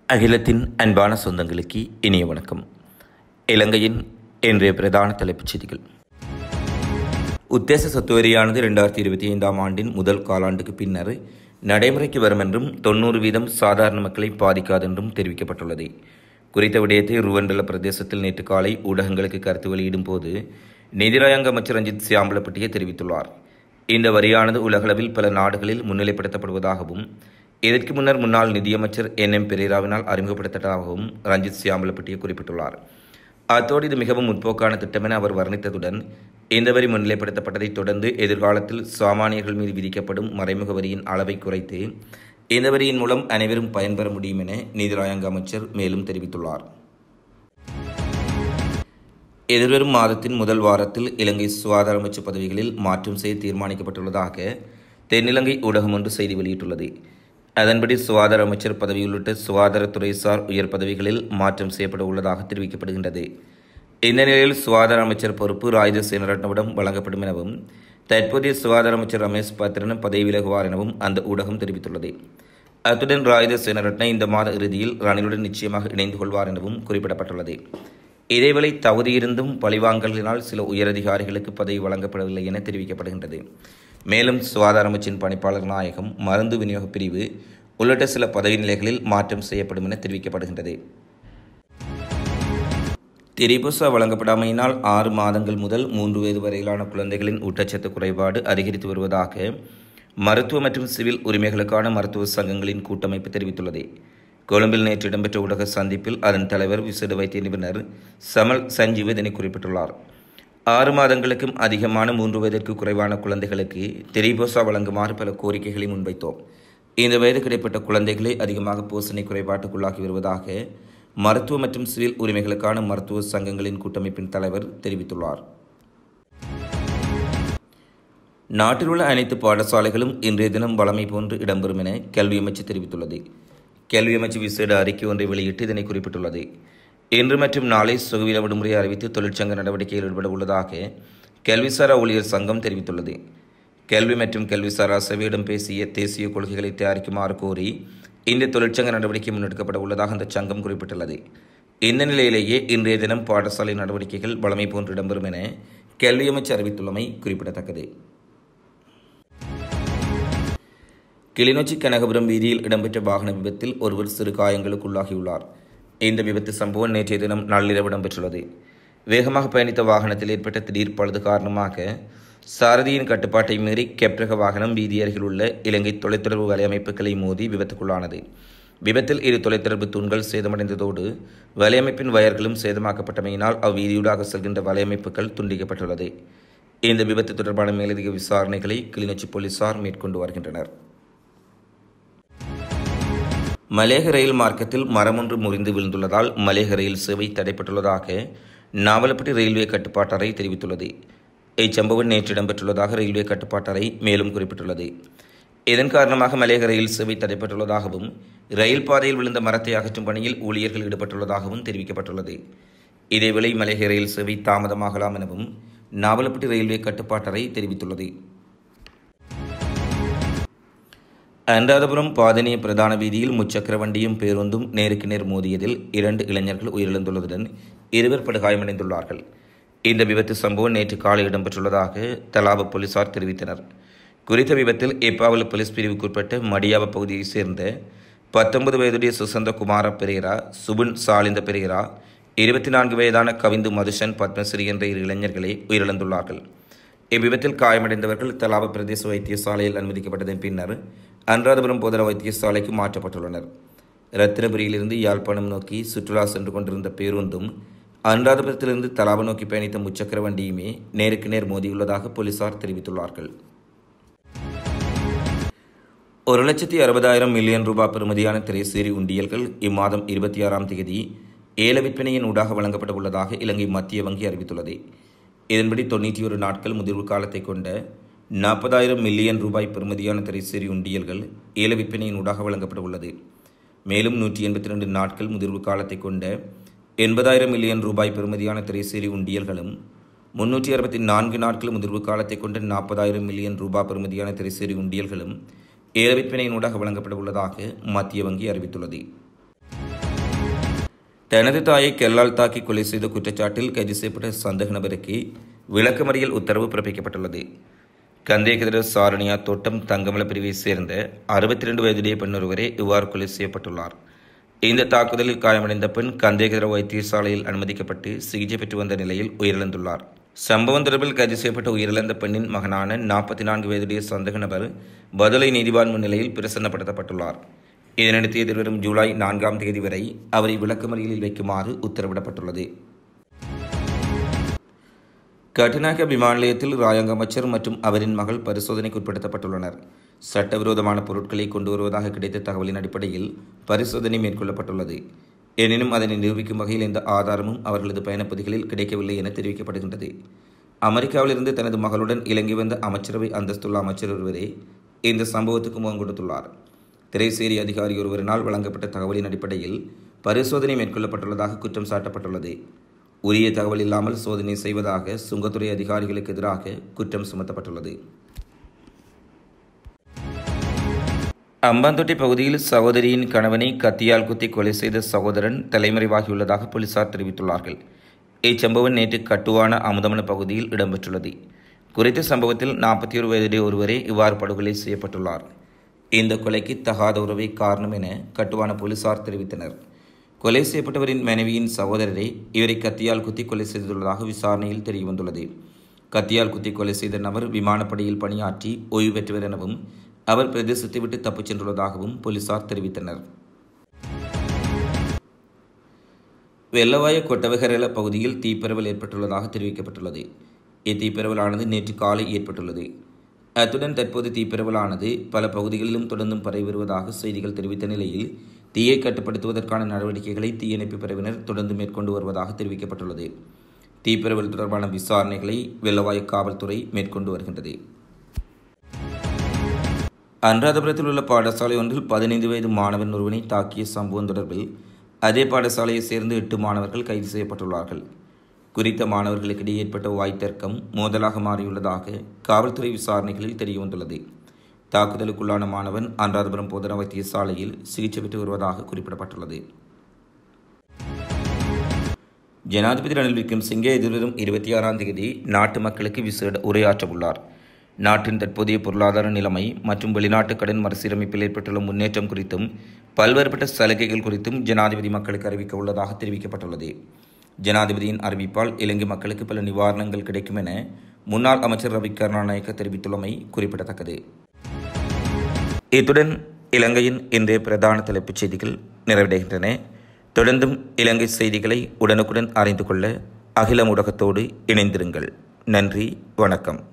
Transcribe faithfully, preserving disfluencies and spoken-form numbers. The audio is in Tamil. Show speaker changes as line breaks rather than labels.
அகிலத்தின் அன்பான சொந்தங்களுக்கு இனிய வணக்கம். இலங்கையின் இன்றைய பிரதான தலைப்புச் செய்திகள். உத்தேச சொத்து வரியானது இரண்டாயிரத்தி இருபத்தி ஐந்தாம் ஆண்டின் முதல் காலாண்டுக்கு பின்னர் நடைமுறைக்கு வரும் என்றும் தொன்னூறு வீதம் சாதாரண மக்களை பாதிக்காது என்றும் தெரிவிக்கப்பட்டுள்ளது. குறித்த விடயத்தை ருவண்டல பிரதேசத்தில் நேற்று காலை ஊடகங்களுக்கு கருத்து வெளியிடும் போது நிதிராயங்க அமைச்சர் ரஞ்சித் சியாம்பலப்பட்டிய தெரிவித்துள்ளார். இந்த வரியானது உலகளவில் பல நாடுகளில் முன்னிலைப்படுத்தப்படுவதாகவும் இதற்கு முன்னர் முன்னாள் நிதியமைச்சர் என் எம் பெரேராவினால் அறிமுகப்படுத்தப்பட்டதாகவும் ரஞ்சித் சியாம்பலப்பட்டிய குறிப்பிட்டுள்ளார். அத்தோடு இது மிகவும் முற்போக்கான திட்டம் என அவர் வர்ணித்ததுடன் இந்த வரி முன்னிலைப்படுத்தப்பட்டதைத் தொடர்ந்து எதிர்காலத்தில் சாமானியர்கள் மீது விதிக்கப்படும் மறைமுக வரியின் அளவை குறைத்து இந்த வரியின் மூலம் அனைவரும் பயன்பெற முடியும் என நீதிராயங்க அமைச்சர் மேலும் தெரிவித்துள்ளார். எதிர்வரும் மாதத்தின் முதல் வாரத்தில் இலங்கை சுகாதார அமைச்சு பதவிகளில் மாற்றம் செய்ய தீர்மானிக்கப்பட்டுள்ளதாக தென்னிலங்கை ஊடகம் ஒன்று செய்தி வெளியிட்டுள்ளது. அதன்படி சுகாதார அமைச்சர் பதவி உள்ளிட்ட சுகாதாரத்துறை சார் உயர் பதவிகளில் மாற்றம் செய்யப்பட உள்ளதாக தெரிவிக்கப்படுகின்றது. இந்த நிலையில் சுகாதார அமைச்சர் பொறுப்பு ராஜித சேனரட்னவிடம் வழங்கப்படும் எனவும் தற்போதைய சுகாதார அமைச்சர் ரமேஷ் பத்ரன் பதவி விலகுவார் எனவும் அந்த ஊடகம் தெரிவித்துள்ளது. அத்துடன் ராஜித சேனரட்ன இந்த மாத இறுதியில் ரணிலுடன் நிச்சயமாக இணைந்து கொள்வார் எனவும் குறிப்பிடப்பட்டுள்ளது. இதேவேளை தகுதியிருந்தும் பழிவாங்கலினால் சில உயரதிகாரிகளுக்கு பதவி வழங்கப்படவில்லை என தெரிவிக்கப்படுகின்றது. மேலும் சுகாதார அமைச்சின் பணிப்பாளர் நாயகம், மருந்து விநியோக பிரிவு உள்ளிட்ட சில பதவி நிலைகளில் மாற்றம் செய்யப்படும் என தெரிவிக்கப்படுகின்றது. திரிபுசா வழங்கப்படாமையினால் ஆறு மாதங்கள் முதல் மூன்று வயது வரையிலான குழந்தைகளின் ஊட்டச்சத்து குறைபாடு அதிகரித்து வருவதாக மருத்துவ மற்றும் சிவில் உரிமைகளுக்கான மருத்துவ சங்கங்களின் கூட்டமைப்பு தெரிவித்துள்ளது. கொழும்பில் நேற்று இடம்பெற்ற ஊடக சந்திப்பில் அதன் தலைவர் விசேட வைத்திய நிபுணர் சமல் சஞ்சீவ் இதனை குறிப்பிட்டுள்ளார். ஆறு மாதங்களுக்கும் அதிகமான மூன்று வயதிற்கு குறைவான குழந்தைகளுக்கு திரிபோசா வழங்குமாறு பல கோரிக்கைகளை முன்வைத்தோம். இந்த வயது கிடைப்பட்ட குழந்தைகளை அதிகமாக போசனை குறைபாட்டுக்குள்ளாகி வருவதாக மருத்துவ மற்றும் சிவில் உரிமைகளுக்கான மருத்துவ சங்கங்களின் கூட்டமைப்பின் தலைவர் தெரிவித்துள்ளார். நாட்டில் உள்ள அனைத்து பாடசாலைகளும் இன்றைய தினம் வழமை போன்று இடம்பெறும் என கல்வி அமைச்சு தெரிவித்துள்ளது. கல்வி அமைச்சு விசேட அறிக்கை ஒன்றை வெளியிட்டு இதனை குறிப்பிட்டுள்ளது. இன்று மற்றும் நாளை சுகவீன விடுமுறையை அறிவித்து தொழிற்சங்க நடவடிக்கையில் ஈடுபட உள்ளதாக கல்விசாரா ஊழியர் சங்கம் தெரிவித்துள்ளது. கல்வி மற்றும் கல்விசாரா சபையிடம் பேசிய தேசிய கொள்கைகளை தயாரிக்குமாறு கோரி இந்த தொழிற்சங்க நடவடிக்கை முன்னெடுக்கப்பட உள்ளதாக அந்த சங்கம் குறிப்பிட்டுள்ளது. இந்த நிலையிலேயே இன்றைய தினம் பாடசாலை நடவடிக்கைகள் வழமை போன்று இடம்பெறும் என கல்வி அமைச்சு அறிவித்துள்ளமை குறிப்பிடத்தக்கது. கிளிநொச்சி கனகபுரம் வீதியில் இடம்பெற்ற வாகன விபத்தில் ஒருவர் சிறு காயங்களுக்குள்ளாகியுள்ளார். இந்த விபத்து சம்பவம் நேற்றைய தினம் நள்ளிரவு இடம்பெற்றுள்ளது. வேகமாக பயணித்த வாகனத்தில் ஏற்பட்ட திடீர் பழுது காரணமாக சாரதியின் கட்டுப்பாட்டை மீறி கெப்ரக வாகனம் வீதி அருகில் உள்ள இலங்கை தொலைத்தொடர்பு வலையமைப்புகளை மோதி விபத்துக்குள்ளானது. விபத்தில் இரு தொலைத்தொடர்பு தூண்கள் சேதமடைந்ததோடு வலையமைப்பின் வயர்களும் சேதமாக்கப்பட்டமையினால் அவ்வீதியூடாக செல்கின்ற வலையமைப்புகள் துண்டிக்கப்பட்டுள்ளது. இந்த விபத்து தொடர்பான மேலதிக விசாரணைகளை கிளிநொச்சி போலீசார் மேற்கொண்டு வருகின்றனர். மலேக ரயில் மார்க்கத்தில் மரம் ஒன்று முறிந்து விழுந்துள்ளதால் மலேக ரயில் சேவை தடைப்பட்டுள்ளதாக நாவலப்பட்டி ரயில்வே கட்டுப்பாட்டறை தெரிவித்துள்ளது. இச்சம்பவம் நேற்று இடம்பெற்றுள்ளதாக ரயில்வே கட்டுப்பாட்டறை மேலும் குறிப்பிட்டுள்ளது. இதன் காரணமாக மலேக ரயில் சேவை தடைப்பட்டுள்ளதாகவும் ரயில் பாதையில் விழுந்த மரத்தை அகற்றும் பணியில் ஊழியர்கள் ஈடுபட்டுள்ளதாகவும் தெரிவிக்கப்பட்டுள்ளது. இதேவேளை மலேக ரயில் சேவை தாமதமாகலாம் எனவும் நாவலப்பட்டி ரயில்வே கட்டுப்பாட்டறை தெரிவித்துள்ளது. அனுராதபுரம் பாதனிய பிரதான வீதியில் முச்சக்கர வண்டியும் பேருந்தும் நேருக்கு நேர் மோதியதில் இரண்டு இளைஞர்கள் உயிரிழந்துள்ளதுடன் இருவர் படுகாயமடைந்துள்ளார்கள். இந்த விபத்து சம்பவம் நேற்று காலை இடம்பெற்றுள்ளதாக தலாப போலீசார் தெரிவித்தனர். குறித்த விபத்தில் எப்பாவல போலீஸ் பிரிவுக்குட்பட்ட மடியாவ பகுதியைச் சேர்ந்த பத்தொன்பது வயதுடைய சுசந்த குமார பெரேரா, சுபுன் சாலிந்த பெரேரா, இருபத்தி நான்கு வயதான கவிந்து மதுஷன் பத்மஸ்ரீ என்ற இரு இளைஞர்களே உயிரிழந்துள்ளார்கள். இவ்விபத்தில் காயமடைந்தவர்கள் தலாப பிரதேச வைத்தியசாலையில் அனுமதிக்கப்பட்டதன் பின்னர் அனுராதபுரம் போதனா வைத்தியசாலைக்கு மாற்றப்பட்டுள்ளனர். ரத்தினபுரியிலிருந்து யாழ்ப்பாணம் நோக்கி சுற்றுலா சென்று கொண்டிருந்த பேருந்தும் அனுராதபுரத்திலிருந்து தலாப நோக்கி பயணித்த முச்சக்கர வண்டியுமே நேருக்கு நேர் மோதியுள்ளதாக போலீசார் தெரிவித்துள்ளார்கள். ஒரு லட்சத்தி அறுபதாயிரம் மில்லியன் ரூபாய் பெறுமதியான திரைசேரி உண்டியல்கள் இம்மாதம் இருபத்தி ஆறாம் தேதி ஏல விற்பனையின் ஊடாக வழங்கப்பட உள்ளதாக இலங்கை மத்திய வங்கி அறிவித்துள்ளது. இதன்படி தொண்ணூற்றி ஒரு நாட்கள் முதிர்வு காலத்தை கொண்ட நாற்பதாயிரம் மில்லியன் ரூபாய் பெறுமதியான திரைசேரி உண்டியல்கள் ஏல விற்பனையின் ஊடாக வழங்கப்பட உள்ளது. மேலும் நூற்றி எண்பத்தி ரெண்டு நாட்கள் முதிர்வு காலத்தை கொண்ட எண்பதாயிரம் மில்லியன் ரூபாய் பெறுமதியான திரைசேரி உண்டியல்களும் முன்னூற்றி அறுபத்தி நான்கு நாட்கள் முதிர்வு காலத்தை கொண்ட நாற்பதாயிரம் மில்லியன் ரூபாய் பெறுமதியான திரைசேரி உண்டியல்களும் ஏல விற்பனையின் ஊடாக வழங்கப்பட உள்ளதாக மத்திய வங்கி அறிவித்துள்ளது. தனது தாயை கல்லால் தாக்கி கொலை செய்த குற்றச்சாட்டில் கைது செய்யப்பட்ட சந்தேக நபருக்கு விளக்கமறியல் உத்தரவு பிறப்பிக்கப்பட்டுள்ளது. கந்தேகதிர சாரணியா தோட்டம் தங்கமல பிரிவை சேர்ந்த அறுபத்தி இரண்டு வயதுடைய பெண் ஒருவரே இவ்வாறு கொலை செய்யப்பட்டுள்ளார். இந்த தாக்குதலில் காயமடைந்த பெண் கந்தேகதிர வைத்தியசாலையில் அனுமதிக்கப்பட்டு சிகிச்சை பெற்று வந்த நிலையில் உயிரிழந்துள்ளார். சம்பவம் தொடர்பில் கைது செய்யப்பட்ட உயிரிழந்த பெண்ணின் மகனான நாற்பத்தி நான்கு வயதுடைய சந்தேக நபர் பதுளை நீதிவான் முன்னிலையில் பிரசன்னப்படுத்தப்பட்டுள்ளார். இதனையடுத்து எதிர்வரும் ஜூலை நான்காம் தேதி வரை அவரை விளக்கமறியலில் வைக்குமாறு உத்தரவிடப்பட்டுள்ளது. கட்டுநாயக்க விமான நிலையத்தில் ராஜாங்க அமைச்சர் மற்றும் அவரின் மகள் பரிசோதனைக்கு உட்படுத்தப்பட்டுள்ளனர். சட்டவிரோதமான பொருட்களை கொண்டு வருவதாக கிடைத்த தகவலின் அடிப்படையில் பரிசோதனை மேற்கொள்ளப்பட்டுள்ளது. எனினும் அதனை நிரூபிக்கும் வகையில் எந்த ஆதாரமும் அவர்களது பயணப்பகுதிகளில் கிடைக்கவில்லை என தெரிவிக்கப்படுகின்றது. அமெரிக்காவிலிருந்து தனது மகளுடன் இலங்கை வந்த அமைச்சரவை அந்தஸ்துள்ள அமைச்சர் ஒருவரே இந்த சம்பவத்துக்கு முகம் கொடுத்துள்ளார். திரைசேரி அதிகாரி ஒருவரினால் வழங்கப்பட்ட தகவலின் அடிப்படையில் பரிசோதனை மேற்கொள்ளப்பட்டுள்ளதாக குற்றம் சாட்டப்பட்டுள்ளது. உரிய தகவல் இல்லாமல் சோதனை செய்வதாக சுங்கத்துறை அதிகாரிகளுக்கு எதிராக குற்றம் சுமத்தப்பட்டுள்ளது. அம்பாந்தோட்டை பகுதியில் சகோதரியின் கணவனை கத்தியால் குத்தி கொலை செய்த சகோதரன் தலைமறைவாகியுள்ளதாக போலீசார் தெரிவித்துள்ளார்கள். இச்சம்பவம் நேற்று கட்டுவான அமுதமன பகுதியில் இடம்பெற்றுள்ளது. குறித்த சம்பவத்தில் நாற்பத்தி ஒரு வயதுடைய ஒருவரே இவ்வாறு படுகொலை செய்யப்பட்டுள்ளார். இந்த கொலைக்கு தகாத உறவே காரணம் என கட்டுவான போலீசார் தெரிவித்தனர். கொலை செய்யப்பட்டவரின் மனைவியின் சகோதரரை இவரை கத்தியால் குத்தி கொலை செய்துள்ளதாக விசாரணையில் தெரியவந்துள்ளது. கத்தியால் குத்தி கொலை செய்த நபர் விமானப்படையில் பணியாற்றி ஓய்வு பெற்றவர் எனவும் அவர் பிரதேசத்தை விட்டு தப்பிச் சென்றுள்ளதாகவும் போலீசார் தெரிவித்தனர். வெள்ளவாய கொட்டவகரல பகுதியில் தீப்பரவல் ஏற்பட்டுள்ளதாக தெரிவிக்கப்பட்டுள்ளது. இத்தீப்பரவலானது நேற்று காலை ஏற்பட்டுள்ளது. அத்துடன் தற்போது தீப்பரவலானது பல பகுதிகளிலும் தொடர்ந்தும் பரவி வருவதாக செய்திகள் தெரிவித்த நிலையில் தீயை கட்டுப்படுத்துவதற்கான நடவடிக்கைகளை தீயணைப்பு பிரிவினர் தொடர்ந்து மேற்கொண்டு வருவதாக தெரிவிக்கப்பட்டுள்ளது. தீப்பரவல் தொடர்பான விசாரணைகளை வெள்ளவாய காவல்துறை மேற்கொண்டு வருகின்றது. அனுராதபுரத்தில் உள்ள பாடசாலை ஒன்றில் பதினைந்து வயது மாணவன் ஒருவனை தாக்கிய சம்பவம் தொடர்பில் அதே பாடசாலையை சேர்ந்து எட்டு மாணவர்கள் கைது செய்யப்பட்டுள்ளார்கள். குறித்த மாணவர்களுக்கிடையே ஏற்பட்ட வாய்த்தர்க்கம் மோதலாக மாறியுள்ளதாக காவல்துறை விசாரணைகளில் தெரியவந்துள்ளது. தாக்குதலுக்குள்ளான மாணவன் அனுராதபுரம் போதனா வைத்தியசாலையில் சிகிச்சை பெற்று வருவதாக குறிப்பிடப்பட்டுள்ளது. ஜனாதிபதி ரணில் விக்ரமசிங்கே எதிர்வரும் இருபத்தி ஆறாம் தேதி நாட்டு மக்களுக்கு விசேட உரையாற்றவுள்ளார். நாட்டின் தற்போதைய பொருளாதார நிலைமை மற்றும் வெளிநாட்டு கடன் மறுசீரமைப்பில் ஏற்பட்டுள்ள முன்னேற்றம் குறித்தும் பல்வேறுபட்ட சலுகைகள் குறித்தும் ஜனாதிபதி மக்களுக்கு அறிவிக்க உள்ளதாக தெரிவிக்கப்பட்டுள்ளது. ஜனாதிபதியின் அறிவிப்பால் இலங்கை மக்களுக்கு பல நிவாரணங்கள் கிடைக்கும் என முன்னாள் அமைச்சர் ரவி கருணாநாயக்க தெரிவித்துள்ளமை குறிப்பிடத்தக்கது. இத்துடன் இலங்கையின் இன்றைய பிரதான தலைப்புச் செய்திகள் நிறைவடைகின்றன. தொடர்ந்தும் இலங்கை செய்திகளை உடனுக்குடன் அறிந்து கொள்ள அகில ஊடகத்தோடு இணைந்திருங்கள். நன்றி, வணக்கம்.